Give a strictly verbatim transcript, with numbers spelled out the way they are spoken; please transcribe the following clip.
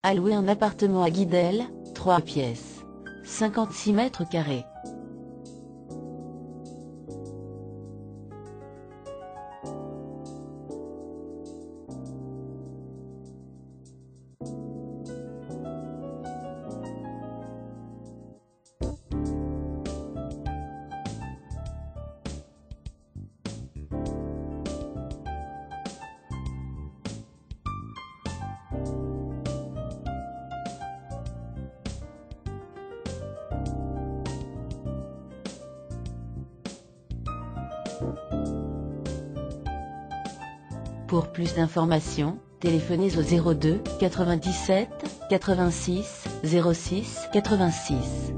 A loué un appartement à Guidel, trois pièces, cinquante-six mètres carrés. Pour plus d'informations, téléphonez au zéro deux quatre-vingt-dix-sept quatre-vingt-six zéro six quatre-vingt-six.